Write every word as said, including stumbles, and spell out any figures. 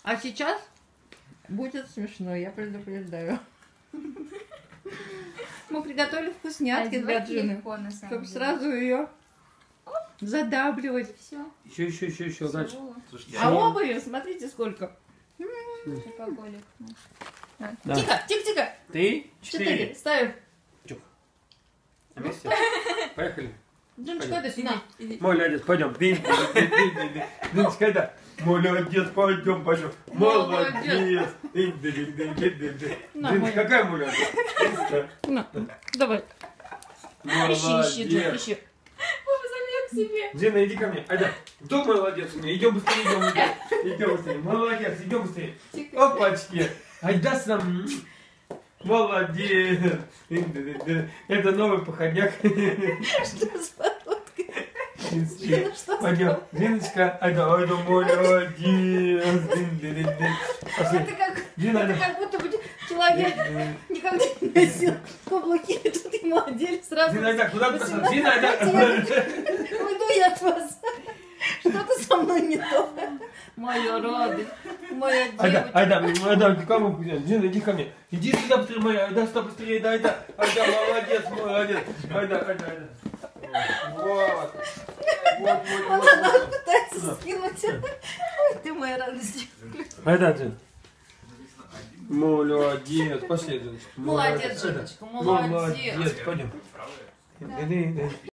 А сейчас будет смешно, я предупреждаю. Мы приготовили вкусняшки для Джины, чтобы сразу ее задабливать. Все. Еще, еще, еще, еще дальше. А обуви, смотрите, сколько. Да. Тихо, тихо, тихо. Три, четыре. Четыре. Ставим. На месте. Поехали. Джиночка, это сюда. Молодец, пойдем. Диночка, это. Молодец, пойдем, пойдем. Молодец. Диночка, какая молодец? На, давай. Ищи, ищи, Джин, ищи. Себе. Джина, иди ко мне. Айда. Кто молодец у меня? Идем быстрее, идем, идем. Идем быстрее. Молодец, идем быстрее. Опачки. Айда сам. Молодец. Это новый походняк. Что с походкой? Пойдем. Диночка, айда, айда, молодец. Это как, это как будто бы человек никогда не носил каблуки, тут ему одели сразу. Дина, айда, куда ты пошла? Дина, айда. Уйду я от вас. Что-то со мной не то. Моя радость, моя девочка. Айда, айда, айда, кому пойдем? Дина, иди ко мне. Иди сюда быстрее, моя. Айда, сюда быстрее, айда, айда. Айда, молодец, молодец. Айда, айда, айда. Вот. Вот, вот, вот. Она пытается скинуть. Ой, ты моя радость. Айда, Джин. Молодец. Пошли, Джиночка. Молодец, Джиночка, молодец. Молодец, пойдем.